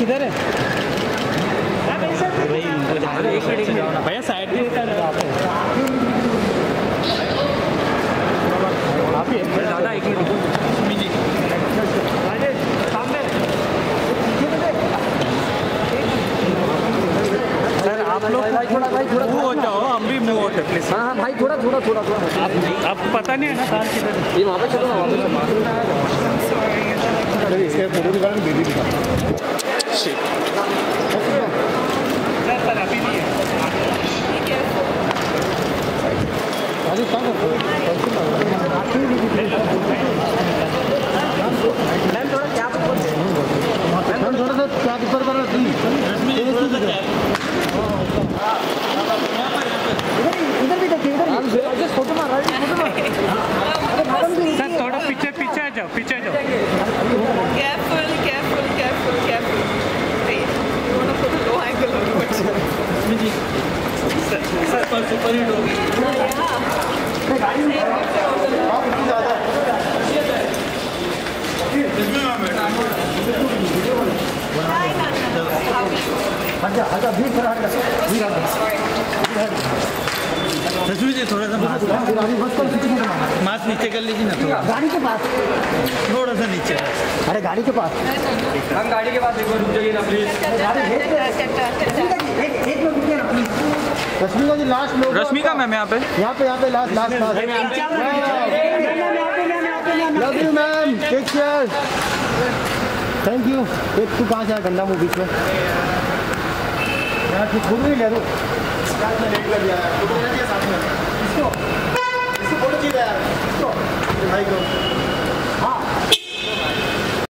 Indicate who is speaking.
Speaker 1: किधर है भैया? साइड में आप ही दादा एक मिनट सर, आप लोग थोड़ा भाई थोड़ा मूव हो जाओ, हम भी मूव होते प्लीज। हाँ भाई थोड़ा आप पता नहीं है ना कार किधर है? ये वहाँ पे चलो ना, वहाँ पे इसके फोटो के कारण दीदी सर अभी नहीं है। थोड़ा क्या ऊपर कर इधर भी देखिए, इधर फोटो मार रहा है। सर थोड़ा पीछे पीछे आ जाओ, पीछे आ जाओ।
Speaker 2: Careful. Wait, you want to put a low angle on it?
Speaker 1: सर पर सुपर हिट हो गई। रश्मि जी थोड़ा सा मास्क नीचे कर लीजिए ना, थोड़ा गाड़ी के पास, थोड़ा सा नीचे। अरे गाड़ी के पास, हम गाड़ी के पास एक बार रुक जाइए ना प्लीज। रश्मिका जी लास्ट लोग, रश्मिका मैम यहाँ पे last love you ma'am, take care, thank you. एक तू कहाँ से आया गंदा मुँह बीच में यार, तू खुद नहीं ले दो लग गया इसको फोटो चाहिए यार, इसको भाई को